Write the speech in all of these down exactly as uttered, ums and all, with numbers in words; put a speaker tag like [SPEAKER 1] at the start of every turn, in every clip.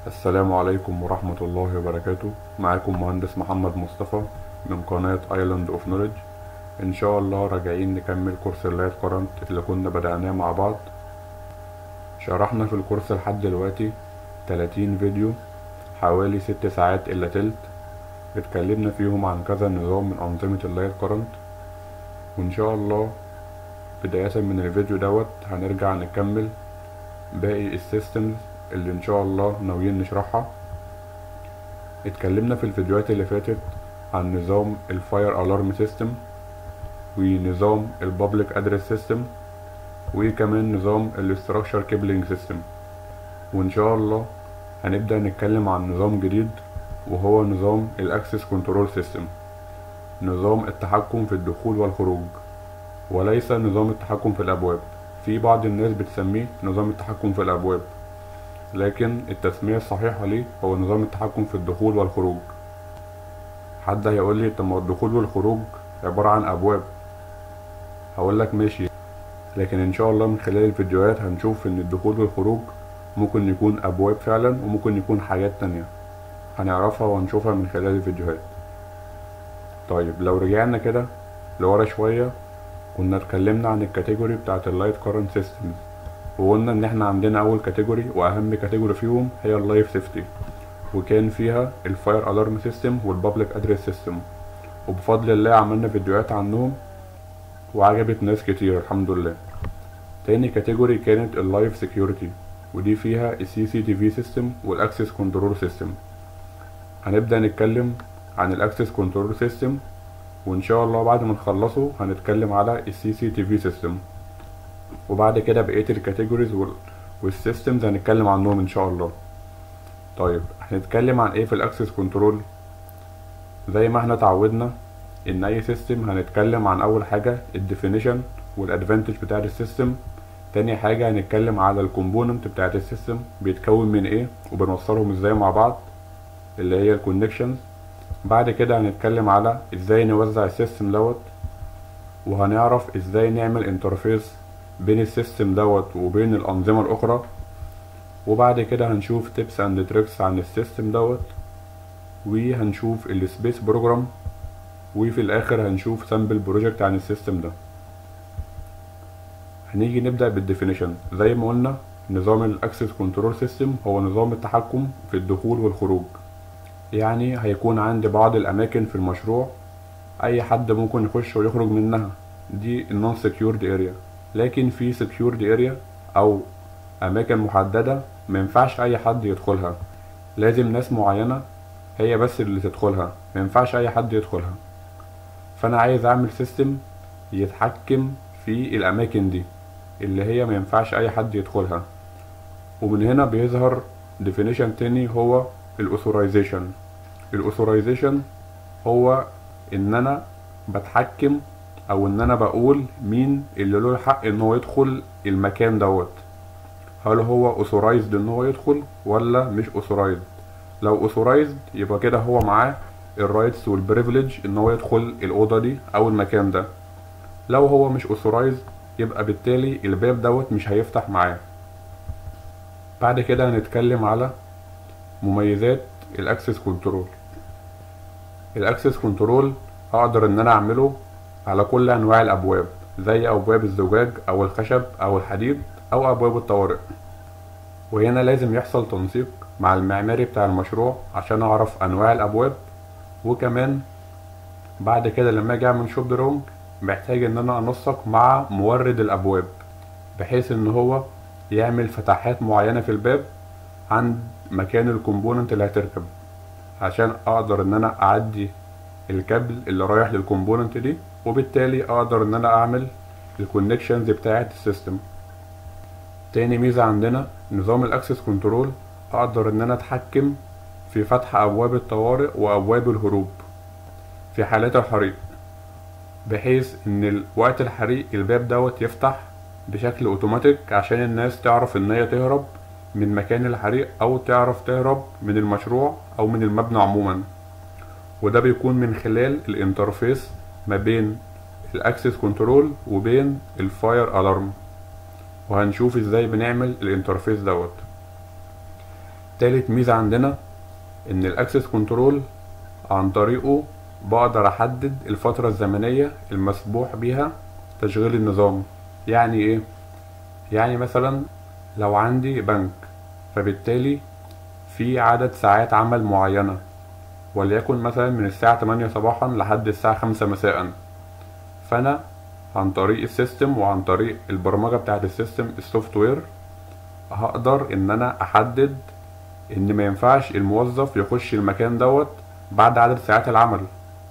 [SPEAKER 1] السلام عليكم ورحمة الله وبركاته. معاكم مهندس محمد مصطفى من قناة ايلاند اوف نوليدج. ان شاء الله راجعين نكمل كورس اللايت كورنت اللي كنا بدأناه مع بعض. شرحنا في الكورس لحد دلوقتي تلاتين فيديو، حوالي ست ساعات الا تلت، اتكلمنا فيهم عن كذا نظام من انظمة اللايت كورنت. وان شاء الله بداية من الفيديو دوت هنرجع نكمل باقي السيستمز اللي ان شاء الله ناويين نشرحها. اتكلمنا في الفيديوهات اللي فاتت عن نظام الفاير الارم سيستم، ونظام البابليك ادرس سيستم، وكمان نظام الاستراكشر كيبلينج سيستم. وان شاء الله هنبدأ نتكلم عن نظام جديد وهو نظام الاكسس كنترول سيستم، نظام التحكم في الدخول والخروج وليس نظام التحكم في الابواب. في بعض الناس بتسميه نظام التحكم في الابواب، لكن التسمية الصحيحة ليه هو نظام التحكم في الدخول والخروج. حد هيقول لي طب ما الدخول والخروج عبارة عن ابواب، هقول لك ماشي، لكن ان شاء الله من خلال الفيديوهات هنشوف ان الدخول والخروج ممكن يكون ابواب فعلا وممكن يكون حاجات تانية هنعرفها وهنشوفها من خلال الفيديوهات. طيب لو رجعنا كده لورا شوية، كنا اتكلمنا عن الكاتيجوري بتاعت اللايت كورنت سيستمز، وقلنا ان احنا عندنا اول كاتيجوري واهم كاتيجوري فيهم هي اللايف سيفتي، وكان فيها الفاير الارم سيستم والبابليك ادرس سيستم، وبفضل الله عملنا فيديوهات عنهم وعجبت ناس كتير الحمد لله. تاني كاتيجوري كانت اللايف سيكيورتي، ودي فيها السي سي تي في سيستم والاكسس كنترول سيستم. هنبدأ نتكلم عن الاكسس كنترول سيستم، وان شاء الله بعد ما نخلصه هنتكلم على السي سي تي في سيستم، وبعد كده بقية الكاتيجوريز والسيستمز هنتكلم عنهم ان شاء الله. طيب هنتكلم عن ايه في الاكسس كنترول؟ زي ما احنا اتعودنا ان اي سيستم هنتكلم عن اول حاجة الديفينيشن والادفانتج بتاعت السيستم، تاني حاجة هنتكلم على الكومبوننت بتاعت السيستم بيتكون من ايه وبنوصلهم ازاي مع بعض اللي هي الكونكشنز. بعد كده هنتكلم على ازاي نوزع السيستم دوت، وهنعرف ازاي نعمل انترفيس بين السيستم دوت وبين الانظمة الاخرى. وبعد كده هنشوف تيبس اند تريكس عن السيستم دوت، وهنشوف السبيس بروجرام، وفي الاخر هنشوف سامبل بروجكت عن السيستم ده. هنيجي نبدأ بالديفينيشن. زي ما قلنا نظام الاكسس كنترول سيستم هو نظام التحكم في الدخول والخروج، يعني هيكون عندي بعض الاماكن في المشروع اي حد ممكن يخش ويخرج منها، دي النون سكيورد اريا. لكن في سكيورد اريا او اماكن محددة ما ينفعش اي حد يدخلها، لازم ناس معينة هي بس اللي تدخلها، ما ينفعش اي حد يدخلها. فانا عايز اعمل سيستم يتحكم في الاماكن دي اللي هي ما ينفعش اي حد يدخلها. ومن هنا بيظهر definition تاني هو الاوثورايزيشن. الاوثورايزيشن هو ان انا بتحكم او ان انا بقول مين اللي له الحق ان هو يدخل المكان دوت، هل هو اوثورايزد ان هو يدخل ولا مش اوثورايزد. لو اوثورايزد يبقى كده هو معاه الرايتس والبريفليج ان هو يدخل الاوضه دي او المكان ده. لو هو مش اوثورايزد يبقى بالتالي الباب دوت مش هيفتح معاه. بعد كده هنتكلم على مميزات الاكسس كنترول. الاكسس كنترول اقدر ان انا اعمله على كل انواع الابواب، زي ابواب الزجاج او الخشب او الحديد او ابواب الطوارئ. وهنا لازم يحصل تنسيق مع المعماري بتاع المشروع عشان اعرف انواع الابواب. وكمان بعد كده لما اجي اعمل شوب درونج محتاج ان انا انسق مع مورد الابواب بحيث ان هو يعمل فتحات معينة في الباب عند مكان الكومبوننت اللي هتركب، عشان اقدر ان انا اعدي الكابل اللي رايح للكومبوننت دي، وبالتالي اقدر ان انا اعمل الكونكشنز بتاعة السيستم. تاني ميزة عندنا نظام الاكسس كنترول، اقدر ان انا اتحكم في فتح ابواب الطوارئ وابواب الهروب في حالات الحريق، بحيث ان وقت الحريق الباب دوت يفتح بشكل اوتوماتيك عشان الناس تعرف ان هي تهرب من مكان الحريق او تعرف تهرب من المشروع او من المبنى عموما. وده بيكون من خلال الانترفيس ما بين الاكسس كنترول وبين الفاير الارم، وهنشوف ازاي بنعمل الانترفيس دوت. تالت ميزة عندنا ان الاكسس كنترول عن طريقه بقدر احدد الفترة الزمنية المسموح بيها تشغيل النظام. يعني ايه؟ يعني مثلا لو عندي بنك، فبالتالي في عدد ساعات عمل معينة، وليكن مثلا من الساعة تمانية صباحا لحد الساعة خمسة مساء، فانا عن طريق السيستم وعن طريق البرمجة بتاعت السيستم السوفت وير هقدر ان انا احدد ان ما ينفعش الموظف يخش المكان دوت بعد عدد ساعات العمل.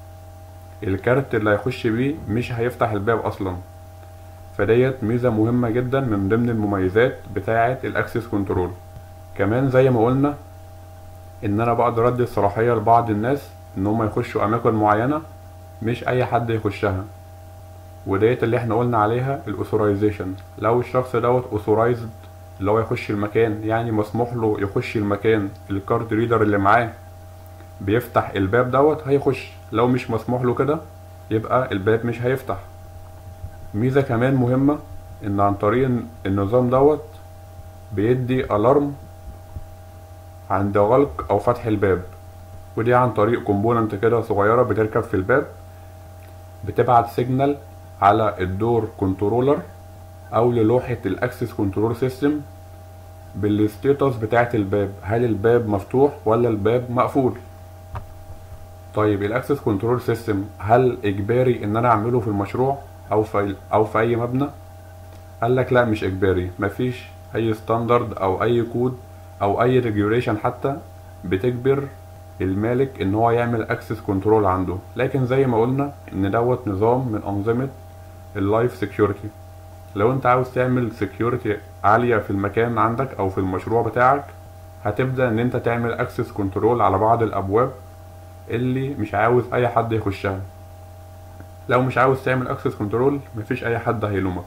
[SPEAKER 1] الكارت اللي هيخش بيه مش هيفتح الباب اصلا. فديت ميزة مهمة جدا من ضمن المميزات بتاعة الاكسس كنترول. كمان زي ما قلنا ان انا بقدر ادي الصلاحية لبعض الناس ان هم يخشوا اماكن معينة مش اي حد يخشها، وديت اللي احنا قلنا عليها الاوثورايزيشن. لو الشخص دوت اوثورايزد اللي هو يخش المكان، يعني مسموح له يخش المكان، الكارد ريدر اللي معاه بيفتح الباب دوت هيخش. لو مش مسموح له كده يبقى الباب مش هيفتح. ميزة كمان مهمة ان عن طريق النظام دوت بيدي الارم عند غلق او فتح الباب، ودي عن طريق كومبوننت كده صغيرة بتركب في الباب بتبعت سيجنال على الدور كنترولر او للوحة الاكسس كنترول سيستم بالستيتس بتاعة الباب، هل الباب مفتوح ولا الباب مقفول. طيب الاكسس كنترول سيستم هل اجباري ان انا اعمله في المشروع او في او في اي مبنى؟ قال لك لا، مش اجباري. مفيش اي ستاندرد او اي كود او اي ريجوليشن حتى بتجبر المالك ان هو يعمل اكسس كنترول عنده، لكن زي ما قلنا ان دوت نظام من انظمة اللايف سيكيورتي. لو انت عاوز تعمل سيكيورتي عالية في المكان عندك او في المشروع بتاعك هتبدأ ان انت تعمل اكسس كنترول على بعض الابواب اللي مش عاوز اي حد يخشها. لو مش عاوز تعمل اكسس كنترول مفيش اي حد هيلومك.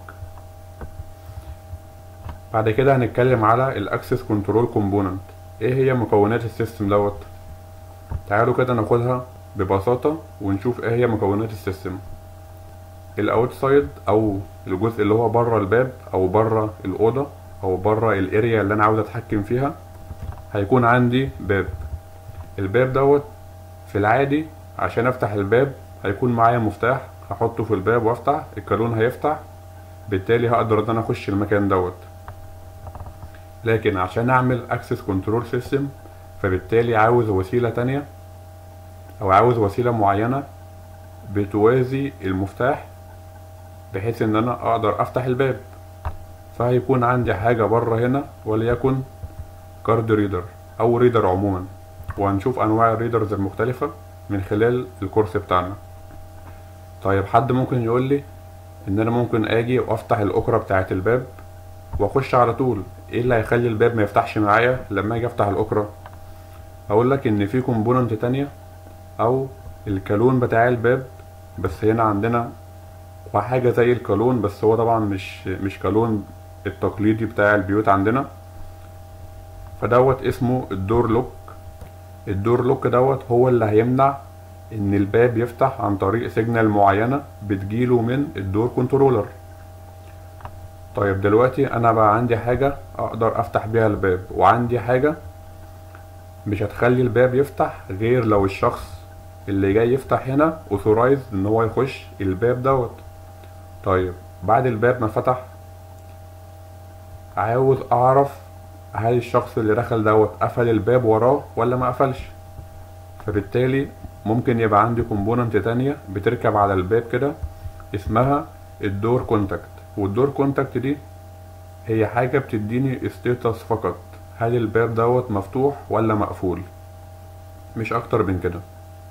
[SPEAKER 1] بعد كده هنتكلم على الاكسس كنترول كومبوننت. ايه هي مكونات السيستم دوت؟ تعالوا كده ناخدها ببساطة ونشوف ايه هي مكونات السيستم. الاوتسايد او الجزء اللي هو بره الباب او بره الاوضه او بره الاريا اللي انا عاوز اتحكم فيها، هيكون عندي باب. الباب دوت في العادي عشان افتح الباب هيكون معايا مفتاح هحطه في الباب وافتح، الكالون هيفتح، بالتالي هقدر ان انا اخش المكان دوت. لكن عشان اعمل اكسس كنترول سيستم فبالتالي عاوز وسيله تانية او عاوز وسيله معينه بتوازي المفتاح بحيث ان انا اقدر افتح الباب. فهيكون عندي حاجة بره هنا وليكن كارد ريدر او ريدر عموما، وهنشوف انواع الريدرز المختلفة من خلال الكورس بتاعنا. طيب حد ممكن يقول لي ان انا ممكن اجي وافتح الاكرة بتاعة الباب واخش على طول، ايه اللي هيخلي الباب ما يفتحش معايا لما اجي افتح الاكرة؟ هقول لك ان في كومبوننت تانية او الكالون بتاع الباب، بس هنا عندنا وحاجة زي الكالون بس هو طبعا مش مش كالون التقليدي بتاع البيوت عندنا. فدوت اسمه الدور لوك. الدور لوك دوت هو اللي هيمنع ان الباب يفتح عن طريق سيجنال معينة بتجيله من الدور كنترولر. طيب دلوقتي انا بقى عندي حاجة اقدر افتح بيها الباب، وعندي حاجة مش هتخلي الباب يفتح غير لو الشخص اللي جاي يفتح هنا اوثورايز ان هو يخش الباب دوت. طيب بعد الباب ما فتح عاوز اعرف هل الشخص اللي دخل دوت قفل الباب وراه ولا ما قفلش. فبالتالي ممكن يبقى عندي كومبوننت تانية بتركب على الباب كده اسمها الدور كونتاكت، والدور كونتاكت دي هي حاجة بتديني ستيتس فقط، هل الباب دوت مفتوح ولا مقفول، مش اكتر من كده.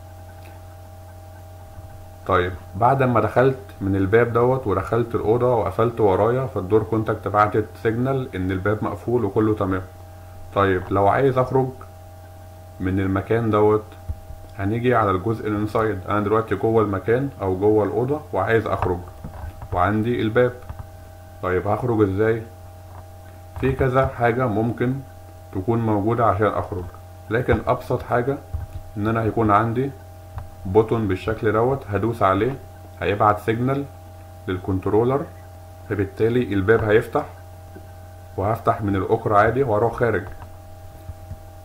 [SPEAKER 1] طيب بعد ما دخلت من الباب دوت ودخلت الأوضة وقفلت ورايا، فالدور كونتاكت بعتت سيجنال إن الباب مقفول وكله تمام. طيب لو عايز أخرج من المكان دوت هنيجي على الجزء الانسايد. أنا دلوقتي جوه المكان أو جوه الأوضة وعايز أخرج وعندي الباب. طيب هخرج إزاي؟ في كذا حاجة ممكن تكون موجودة عشان أخرج، لكن أبسط حاجة إن أنا هيكون عندي بوتون بالشكل دوت هدوس عليه هيبعت سيجنال للكنترولر، فبالتالي الباب هيفتح وهفتح من الأكرة عادي واروح خارج.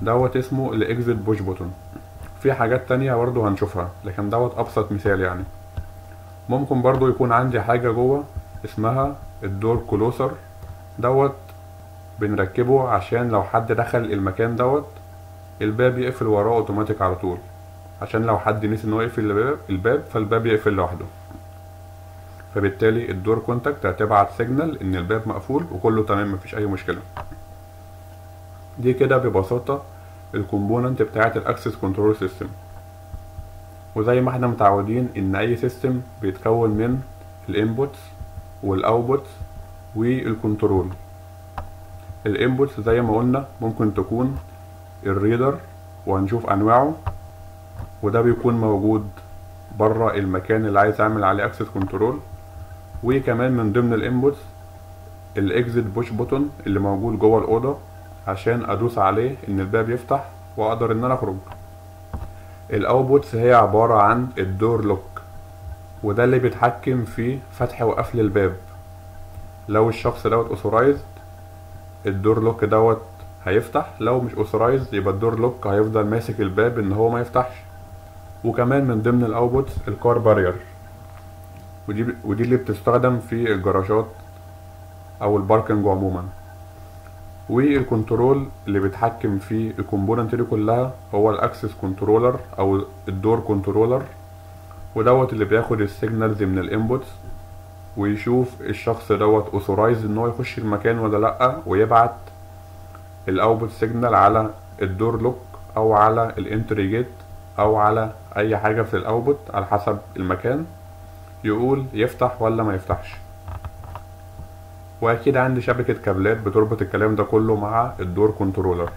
[SPEAKER 1] دوت اسمه الاكزيت بوش بوتون. في حاجات تانية برضو هنشوفها، لكن دوت ابسط مثال يعني. ممكن برضو يكون عندي حاجة جوه اسمها الدور كلوسر، دوت بنركبه عشان لو حد دخل المكان دوت الباب يقفل وراه اوتوماتيك على طول، عشان لو حد نسي ان هو يقفل الباب الباب فالباب يقفل لوحده. فبالتالي الدور كونتاكت هتبعت سيجنال ان الباب مقفول وكله تمام، مفيش اي مشكله. دي كده ببساطه الكومبوننت بتاعه الاكسس كنترول سيستم. وزي ما احنا متعودين ان اي سيستم بيتكون من الانبوتس والاوتبوتس والكنترول. الانبوتس زي ما قلنا ممكن تكون الريدر، وهنشوف انواعه، وده بيكون موجود بره المكان اللي عايز اعمل عليه اكسس كنترول. وكمان من ضمن الانبوتس الاكزيت بوش بوتون اللي موجود جوه الاوضه عشان ادوس عليه ان الباب يفتح واقدر ان انا اخرج. الاوتبوتس هي عباره عن الدور لوك، وده اللي بيتحكم في فتح وقفل الباب. لو الشخص دوت اوثورايزد الدور لوك دوت هيفتح، لو مش اوثورايزد يبقى الدور لوك هيفضل ماسك الباب ان هو ما يفتحش. وكمان من ضمن الاوتبوتس الكار بارير، ودي ودي اللي بتستخدم في الجراجات او الباركنج عموما. والكنترول اللي بيتحكم في الكومبوننت دي كلها هو الاكسس كنترولر او الدور كنترولر، ودوت اللي بياخد السيجنالز من الانبوتس ويشوف الشخص دوت اوثورايز ان هو يخش المكان ولا لا، ويبعت الاوتبوت سيجنال على الدور لوك او على الانتري جيت او على اي حاجه في الاوتبوت على حسب المكان، يقول يفتح ولا ما يفتحش. واكيد عندي شبكة كابلات بتربط الكلام ده كله مع الدور كنترولر.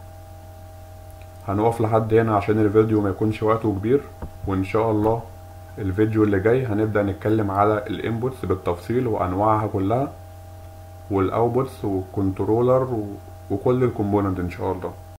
[SPEAKER 1] هنقف لحد هنا عشان الفيديو ما يكونش وقته كبير، وان شاء الله الفيديو اللي جاي هنبدأ نتكلم على الانبوتس بالتفصيل وانواعها كلها، والاوتبوتس والكنترولر وكل الكومبوننت ان شاء الله.